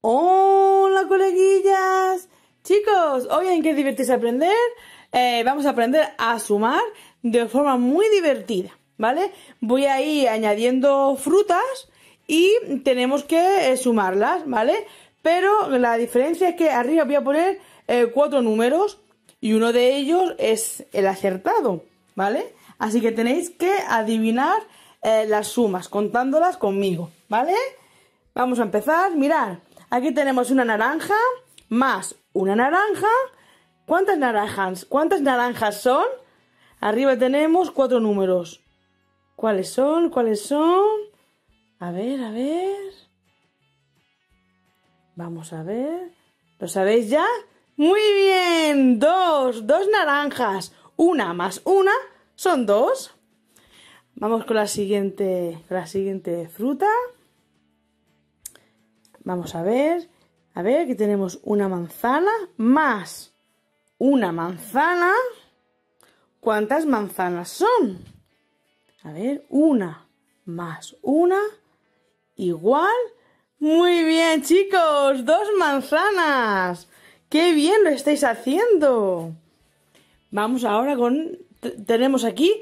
Hola, coleguillas. Chicos, hoy en qué divertirse aprender, vamos a aprender a sumar de forma muy divertida, ¿vale? Voy a ir añadiendo frutas y tenemos que sumarlas, ¿vale? Pero la diferencia es que arriba voy a poner 4 números y uno de ellos es el acertado, ¿vale? Así que tenéis que adivinar las sumas contándolas conmigo, ¿vale? Vamos a empezar. Mirad, aquí tenemos una naranja más una naranja. ¿Cuántas naranjas? ¿Cuántas naranjas son? Arriba tenemos 4 números. ¿Cuáles son? ¿Cuáles son? A ver, a ver. Vamos a ver. ¿Lo sabéis ya? Muy bien. Dos naranjas. Una más una son 2. Vamos con la siguiente fruta. Vamos a ver. A ver, aquí tenemos una manzana más una manzana. ¿Cuántas manzanas son? A ver, una más una igual. Muy bien, chicos, 2 manzanas. ¡Qué bien lo estáis haciendo! Vamos ahora con... Tenemos aquí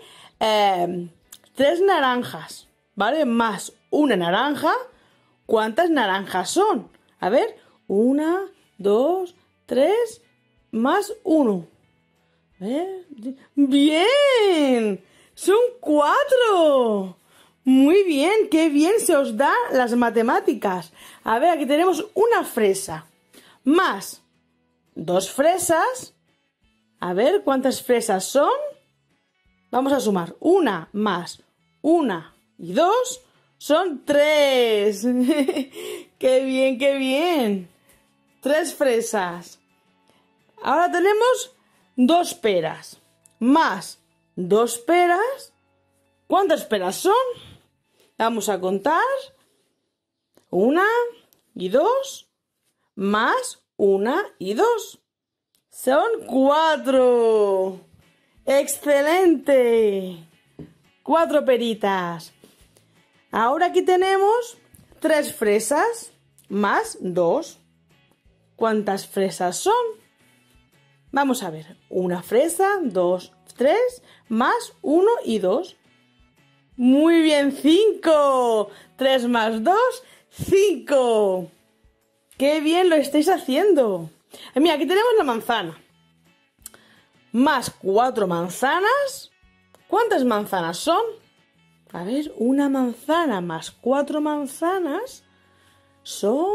3 naranjas, ¿vale? Más una naranja. ¿Cuántas naranjas son? A ver, 1, 2, 3, más 1. A ver. ¡Bien! ¡Son 4! Muy bien, qué bien se os da las matemáticas. A ver, aquí tenemos una fresa más 2 fresas. A ver, ¿cuántas fresas son? Vamos a sumar. 1 más 1 y 2 son 3. ¡Qué bien, qué bien! 3 fresas. Ahora tenemos 2 peras más 2 peras. ¿Cuántas peras son? Vamos a contar. 1 y 2 más 1 y 2. Son 4. ¡Excelente! 4 peritas. Ahora aquí tenemos 3 fresas más 2. ¿Cuántas fresas son? Vamos a ver. 1 fresa, 2, 3, más 1 y 2. Muy bien, 5. 3 más 2, 5. ¡Qué bien lo estáis haciendo! Mira, aquí tenemos la manzana. Más 4 manzanas. ¿Cuántas manzanas son? A ver, una manzana más 4 manzanas son...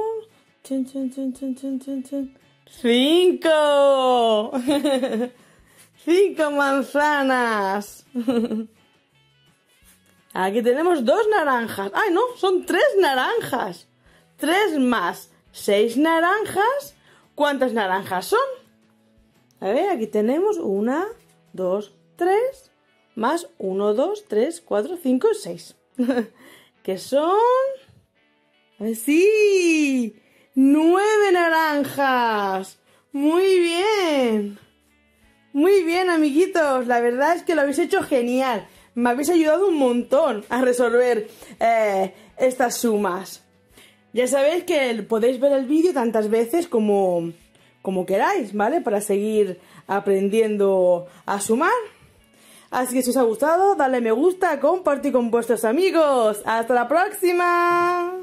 5. 5 manzanas. Aquí tenemos 2 naranjas. ¡Ay, no! Son 3 naranjas. 3 más 6 naranjas. ¿Cuántas naranjas son? A ver, aquí tenemos 1, 2, 3... más 1, 2, 3, 4, 5, 6. ¿Qué son? ¡Sí! 9 naranjas. Muy bien. Muy bien, amiguitos. La verdad es que lo habéis hecho genial. Me habéis ayudado un montón a resolver estas sumas. Ya sabéis que podéis ver el vídeo tantas veces como queráis, ¿vale? Para seguir aprendiendo a sumar. Así que si os ha gustado, dale me gusta, compartir con vuestros amigos. ¡Hasta la próxima!